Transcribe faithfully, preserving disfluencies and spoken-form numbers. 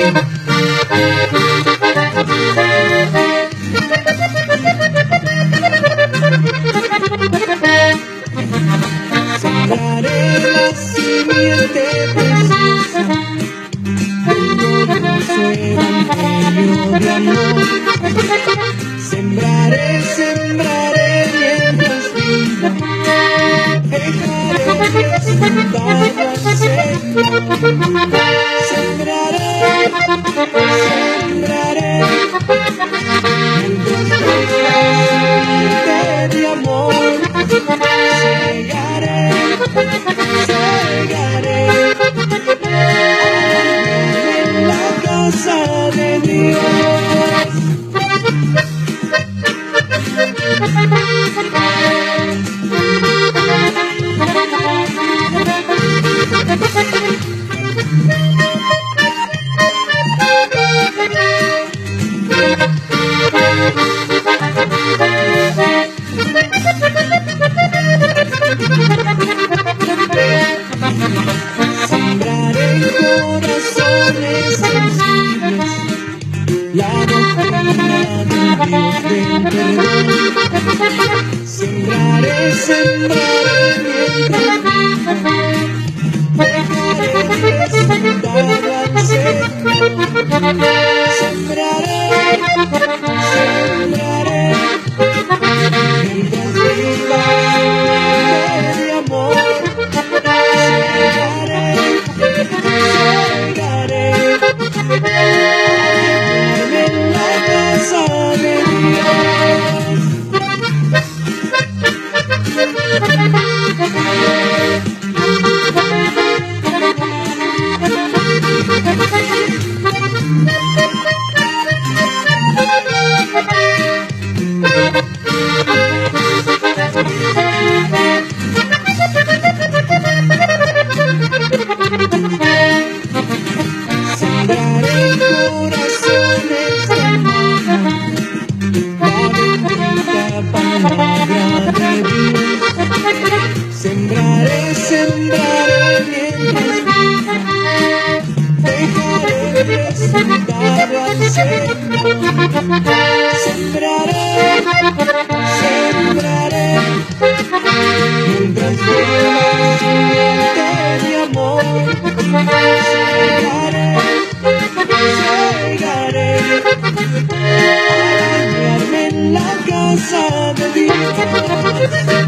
Sembraré la simiente preciosa del glorioso evangelio de amor. Sembraré, sembraré mientras viva, dejaré resultado al Señor. Sembraré, sembraré mientras viva de amor. Segaré, segaré en la casa de Dios. Sembraré en corazones sensibles la doctrina del Dios del perdón. Sembraré, sembraré mientras viva, dejaré resultado al Señor. Sembraré, sembraré mientras viva de amor. Segaré, segaré en la casa de Dios. Sembraré en corazones la bendita palabra de Dios. Sembraré, sembraré mientras viva, dejaré resultado al Señor. Sembraré, sembraré mientras viva de amor. Segaré, segaré a bañarme en la casa de Dios.